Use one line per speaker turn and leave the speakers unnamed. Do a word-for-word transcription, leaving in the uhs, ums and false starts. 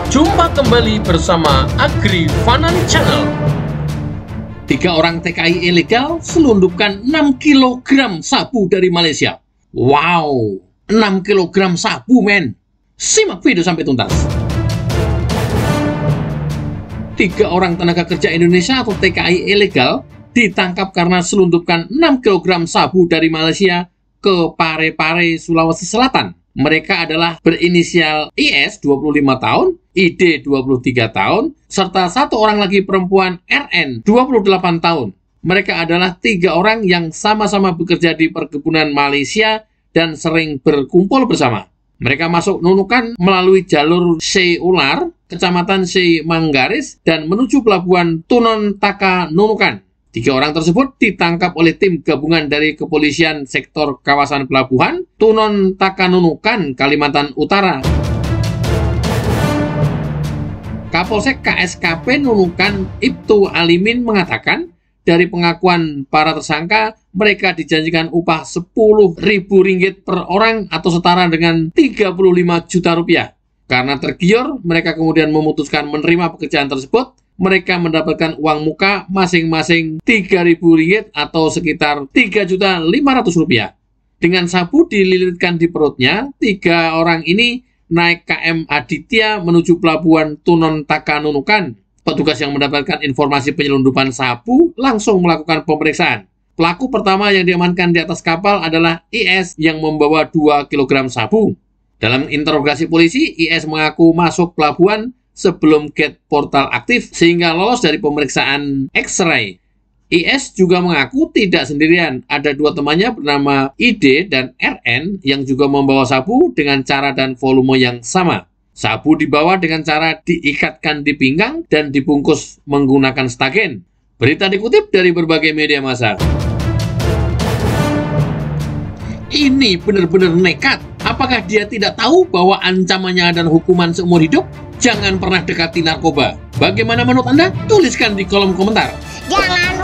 Jumpa kembali bersama Agri Fanan Channel.
Tiga orang T K I ilegal selundupkan enam kilogram sabu dari Malaysia. Wow, enam kilogram sabu men. Simak video sampai tuntas. Tiga orang tenaga kerja Indonesia atau T K I ilegal ditangkap karena selundupkan enam kilogram sabu dari Malaysia ke Parepare, Sulawesi Selatan. Mereka adalah berinisial I S dua puluh lima tahun, I D dua puluh tiga tahun, serta satu orang lagi perempuan R N dua puluh delapan tahun. Mereka adalah tiga orang yang sama-sama bekerja di perkebunan Malaysia dan sering berkumpul bersama. Mereka masuk Nunukan melalui jalur Se Ular, Kecamatan Se Manggaris, dan menuju pelabuhan Tunon Taka Nunukan. Tiga orang tersebut ditangkap oleh tim gabungan dari Kepolisian Sektor Kawasan Pelabuhan Tunon Taka Nunukan, Kalimantan Utara. Kapolsek K S K P Nunukan Ibtu Alimin mengatakan, dari pengakuan para tersangka, mereka dijanjikan upah sepuluh ribu ringgit per orang atau setara dengan tiga puluh lima juta rupiah. Karena tergiur, mereka kemudian memutuskan menerima pekerjaan tersebut. Mereka mendapatkan uang muka masing-masing tiga ribu ringgit atau sekitar tiga juta lima ratus rupiah. Dengan sabu dililitkan di perutnya, tiga orang ini naik K M Aditya menuju pelabuhan Tunon Taka Nunukan. Petugas yang mendapatkan informasi penyelundupan sabu langsung melakukan pemeriksaan. Pelaku pertama yang diamankan di atas kapal adalah I S yang membawa dua kilogram sabu. Dalam interogasi polisi, I S mengaku masuk pelabuhan sebelum gate portal aktif sehingga lolos dari pemeriksaan X-ray. I S juga mengaku tidak sendirian, ada dua temannya bernama I D dan R N yang juga membawa sabu dengan cara dan volume yang sama. Sabu dibawa dengan cara diikatkan di pinggang dan dibungkus menggunakan stagen. Berita dikutip dari berbagai media massa. Ini benar-benar nekat. Apakah dia tidak tahu bahwa ancamannya adalah hukuman seumur hidup? Jangan pernah dekati narkoba. Bagaimana menurut Anda? Tuliskan di kolom komentar.
Jangan